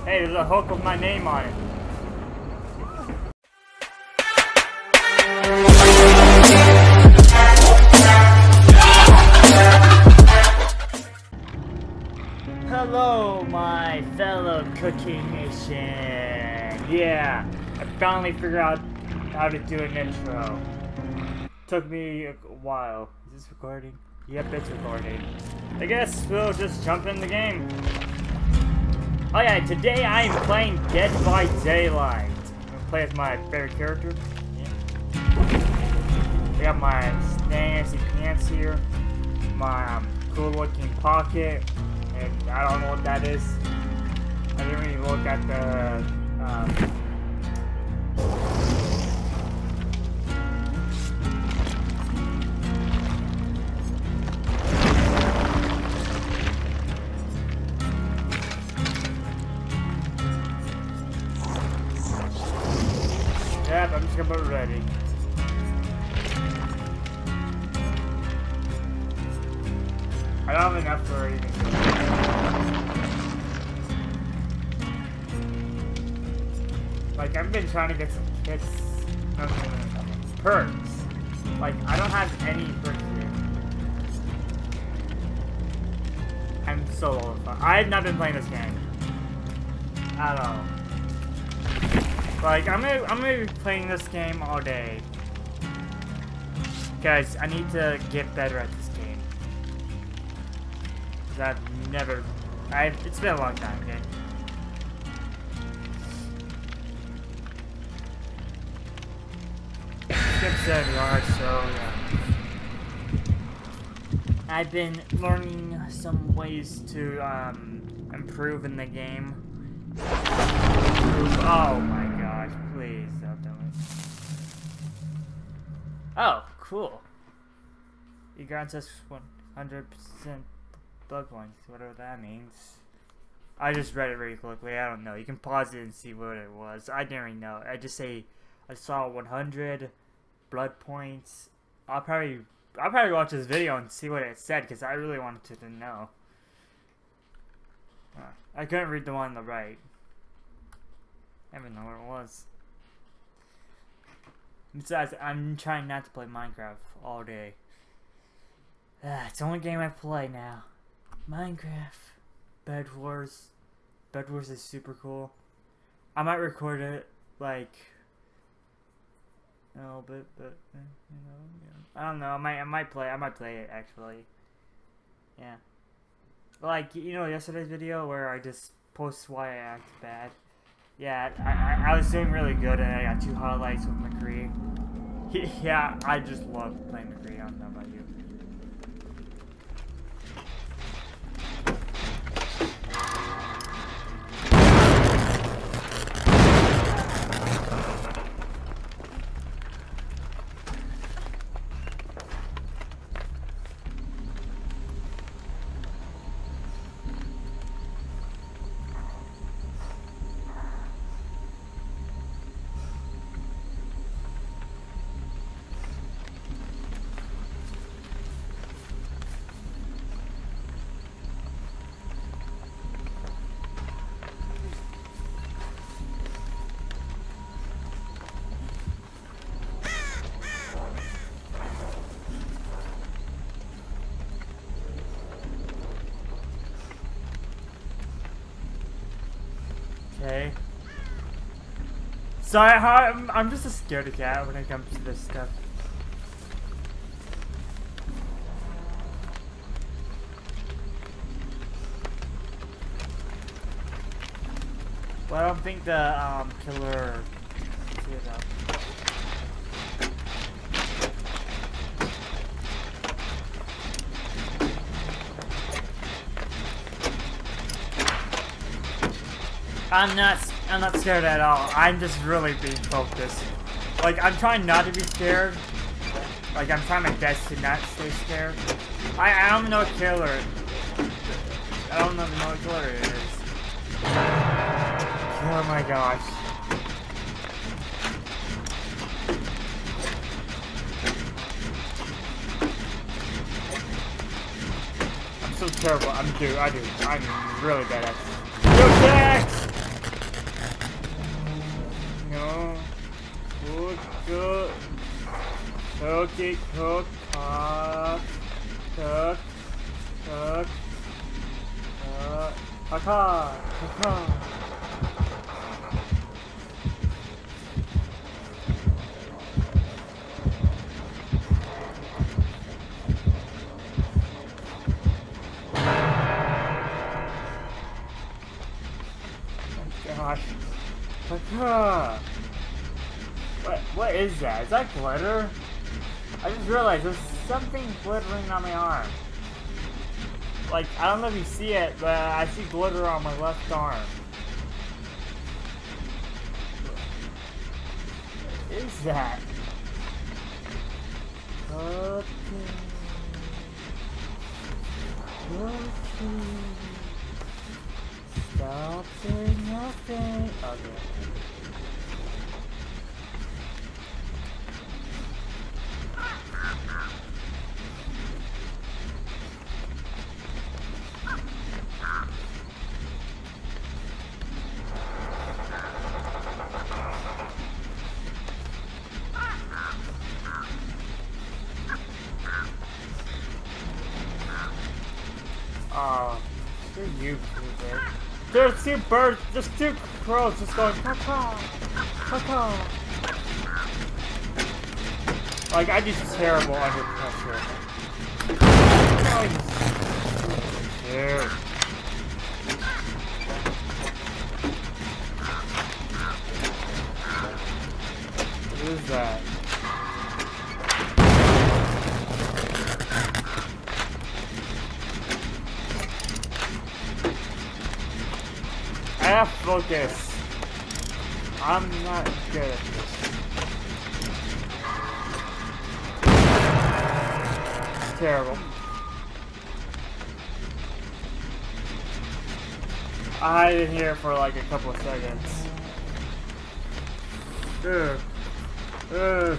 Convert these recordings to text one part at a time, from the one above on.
Hey, there's a hook with my name on it. Hello, my fellow Cooking Nation. Yeah, I finally figured out how to do an intro. Took me a while. Is this recording? Yep, it's recording. I guess we'll just jump in the game. Oh yeah, today I am playing Dead by Daylight. I'm gonna play as my favorite character. Yeah. I got my fancy pants here, my cool looking pocket, and I don't know what that is. I didn't really look at the Yep, I'm just about ready. I don't have enough for anything. Like, I've been trying to get some kits. No, perks. Like, I don't have any perks here. I'm so low. I have not been playing this game at all. Like, I'm gonna be playing this game all day. Guys, I need to get better at this game. Cause I've never... it's been a long time, okay? Skip 7 yards, so yeah. I've been learning some ways to, improve in the game. Oh my gosh, please don't tell me. Oh, cool. You grants us 100% blood points, whatever that means. I just read it really quickly, I don't know. You can pause it and see what it was. I didn't really know. I just say, I saw 100 blood points. I'll probably watch this video and see what it said, because I really wanted to know. I couldn't read the one on the right. I don't even know where it was. Besides, I'm trying not to play Minecraft all day. It's the only game I play now. Minecraft. Bed Wars. Bed Wars is super cool. I might record it, like, a little bit, but, you know, yeah. I don't know. I might play it, actually. Yeah. Like, you know, yesterday's video where I just post why I act bad. Yeah, I was doing really good, and I got 2 highlights with McCree. Yeah, I just love playing McCree. I don't know about you. Okay. Sorry, I'm just a scaredy cat when it comes to this stuff. Well, I don't think the killer. See it up. I'm not scared at all. I'm just really being focused. Like, I'm trying not to be scared. Like, I'm trying my best to not stay scared. I don't know what killer. I don't even know what killer it is. Oh my gosh. I'm so terrible. I'm really bad at this. Yo, Jax! cook, cookie, cook, cook, caca. Gosh. What is that? Is that glitter? I just realized there's something glittering on my arm. Like, I don't know if you see it, but I see glitter on my left arm. What is that? Okay. Stop saying nothing. Okay. Oh, screw you, Cooper. There's two birds, there's two crows just going caw-caw, caw-caw. Like, I do terrible under pressure. Oh, dude. What is that? I have focus. I'm not good at this. It's terrible. I hide in here for like a couple of seconds. Ugh. Ugh.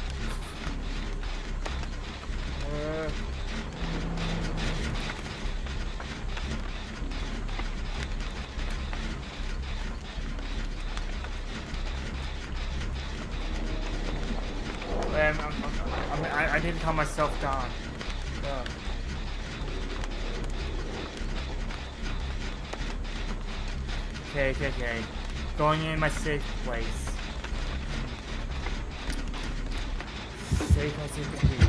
I need to calm myself down. Yeah. Okay. Going in my safe place. Safe as it can be.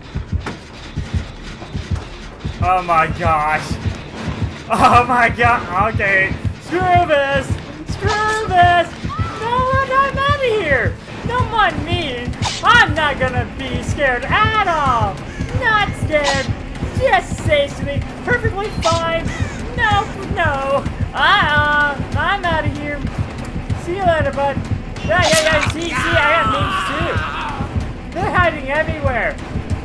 Oh my gosh. Oh my god. Okay. Screw this. Screw this. No, I'm out of here. Don't mind me. I'm not gonna be scared at all. Not scared. Just safely. Perfectly fine. No. I'm out of here. See you later, bud. Yeah. See, I got names too. They're hiding everywhere.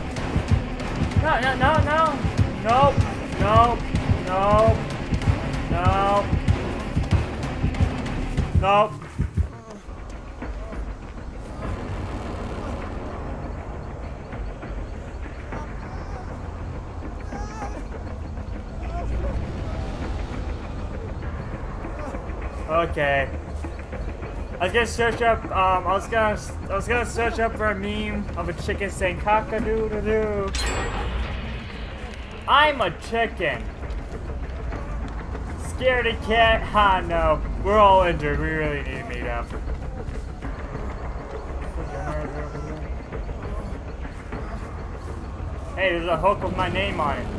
Nope. Okay. I was gonna search up. I was gonna search up for a meme of a chicken saying cock-a-doodle-doo. I'm a chicken. Scaredy cat. Ha, no. We're all injured. We really need to meet up. Hey, there's a hook with my name on it.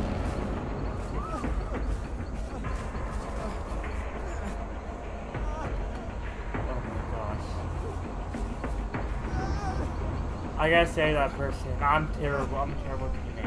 I gotta say that person. I'm terrible. I'm terrible at the name.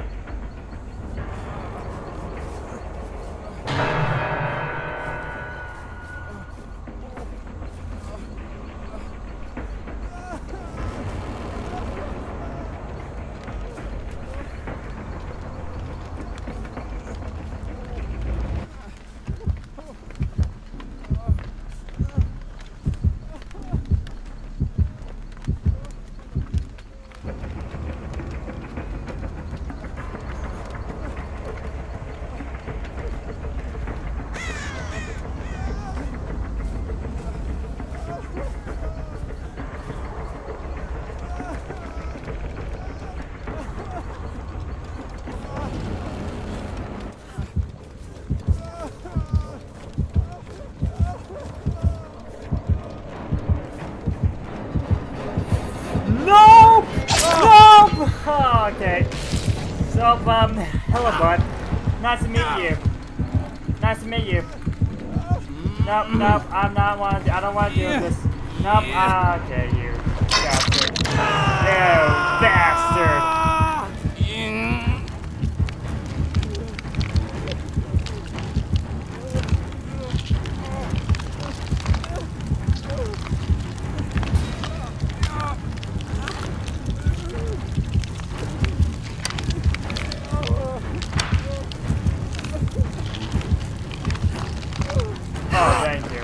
hello, bud. Nice to meet you. Nice to meet you. Nope, nope, I don't want to deal with this. Nope, okay, you bastard. You bastard! Oh, thank you.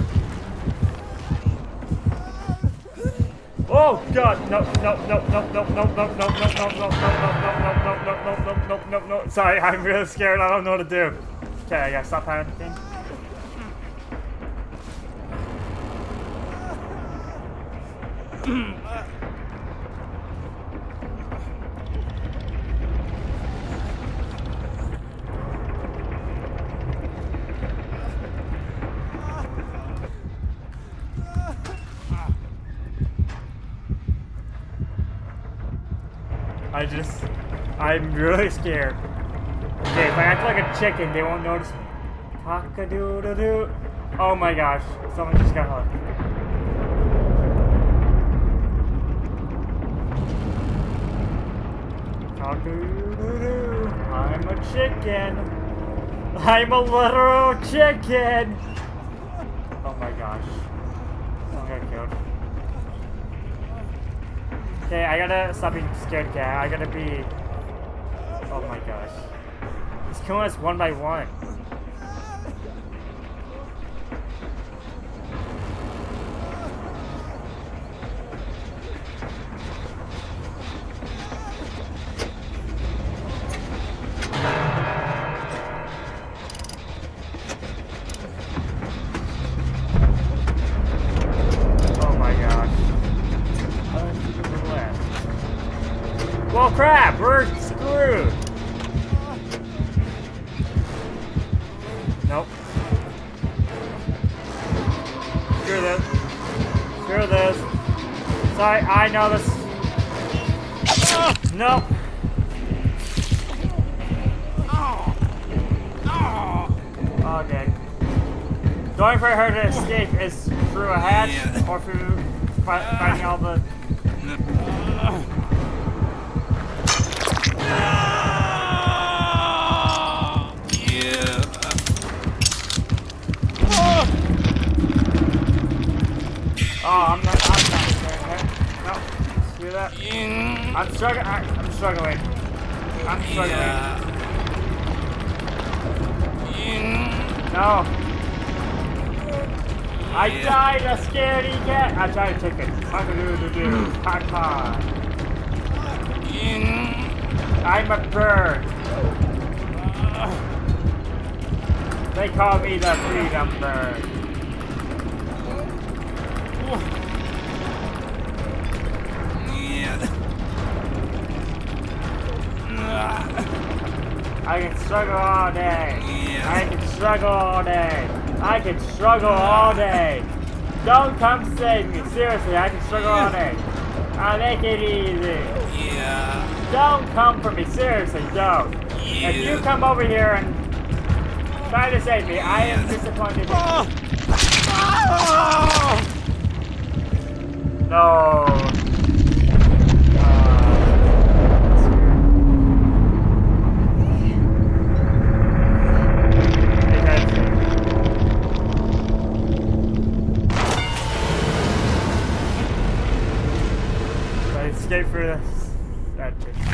Oh God! No! No! No! No! No! No! No! No! No! No! No! No! No! No! No! No! Sorry, I'm really scared. I don't know what to do. Okay, I gotta stop panicking. I'm really scared. Okay, if I act like a chicken, they won't notice me. Cock-a-doodle-doo. Oh my gosh, someone just got hurt. Cock-a-doodle-doo. I'm a chicken. I'm a literal chicken. Oh my gosh. Someone got killed. Okay, I gotta stop being scared cat. I gotta be... Oh my gosh. He's killing us one by one. Oh my gosh. Well, crap! We're screwed! Nope. Screw this. Screw this. Sorry, I know this. Nope. Okay. Going for her to escape is through a hatch or through fighting all the... Oh, I'm not no, screw that. I'm struggling. I'm struggling. No. I died a scaredy cat. I tried to take it. I'm a bird. They call me the freedom bird. I can struggle all day. I can struggle all day. I can struggle all day. Don't come save me. Seriously, I can struggle all day. I'll make it easy. Don't come for me. Seriously, don't. If you come over here and try to save me, I am disappointed in you. No. Escape for this. That's it.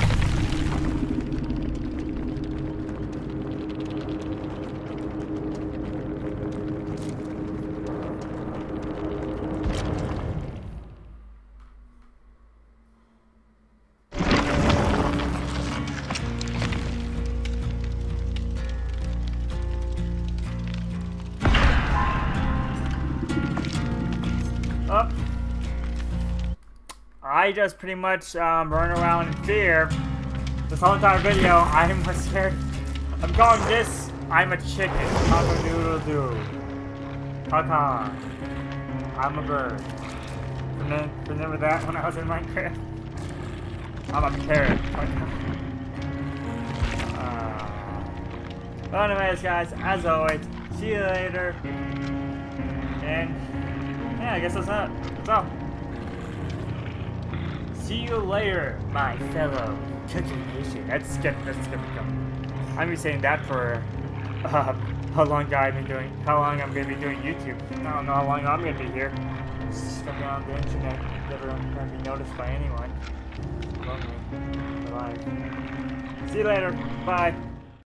Up. I just pretty much run around in fear this whole entire video. I'm scared. I'm calling this I'm a chicken. Cock-a-doodle-doo. Caca. I'm a bird. Remember that when I was in Minecraft? I'm a parrot. But anyways, guys, as always, see you later. And yeah, I guess that's it. That's all. See you later, my fellow Cookie Nation. That's gonna go. I'm gonna be saying that for how long I'm gonna be doing YouTube. I don't know how long I'm gonna be here. It's gonna be on the internet, never gonna be noticed by anyone. Lonely. Alive. See you later. Bye.